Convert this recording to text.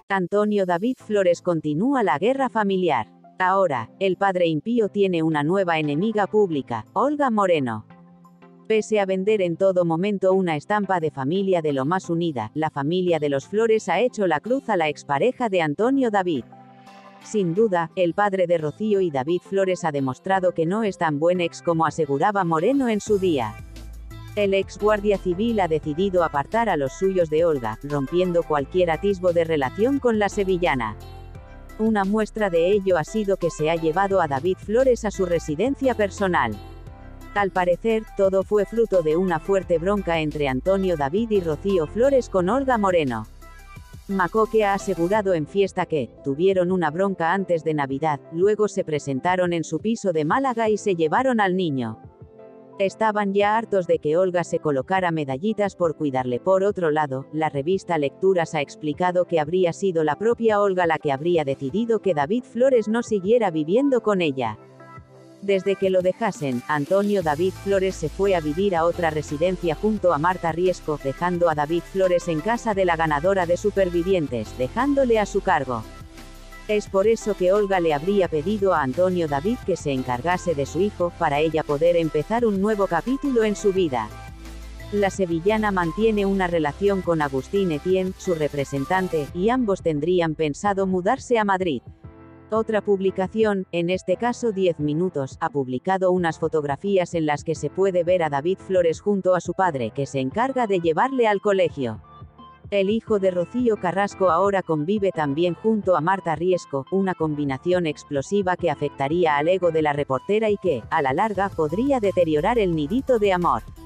Antonio David Flores continúa la guerra familiar. Ahora, el padre impío tiene una nueva enemiga pública, Olga Moreno. Pese a vender en todo momento una estampa de familia de lo más unida, la familia de los Flores ha hecho la cruz a la expareja de Antonio David. Sin duda, el padre de Rocío y David Flores ha demostrado que no es tan buen ex como aseguraba Moreno en su día. El ex guardia civil ha decidido apartar a los suyos de Olga, rompiendo cualquier atisbo de relación con la sevillana. Una muestra de ello ha sido que se ha llevado a David Flores a su residencia personal. Al parecer, todo fue fruto de una fuerte bronca entre Antonio David y Rocío Flores con Olga Moreno. Macoque ha asegurado en Fiesta que tuvieron una bronca antes de Navidad, luego se presentaron en su piso de Málaga y se llevaron al niño. Estaban ya hartos de que Olga se colocara medallitas por cuidarle. Por otro lado, la revista Lecturas ha explicado que habría sido la propia Olga la que habría decidido que David Flores no siguiera viviendo con ella. Desde que lo dejasen, Antonio David Flores se fue a vivir a otra residencia junto a Marta Riesco, dejando a David Flores en casa de la ganadora de Supervivientes, dejándole a su cargo. Es por eso que Olga le habría pedido a Antonio David que se encargase de su hijo, para ella poder empezar un nuevo capítulo en su vida. La sevillana mantiene una relación con Agustín Etienne, su representante, y ambos tendrían pensado mudarse a Madrid. Otra publicación, en este caso 10 minutos, ha publicado unas fotografías en las que se puede ver a David Flores junto a su padre, que se encarga de llevarle al colegio. El hijo de Rocío Carrasco ahora convive también junto a Marta Riesco, una combinación explosiva que afectaría al ego de la reportera y que, a la larga, podría deteriorar el nidito de amor.